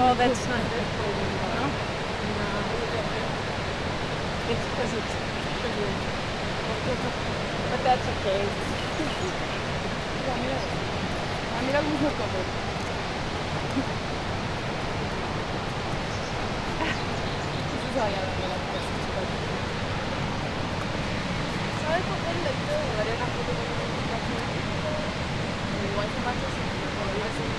Oh, that's not good for you, no? No. It's because it's sugar. But that's okay. Mira cómo se come. Eso se vaya dando la cabeza. ¿Sabes por qué el lector de Mariana foto con un café? Igual se pasa así, como iba a ser.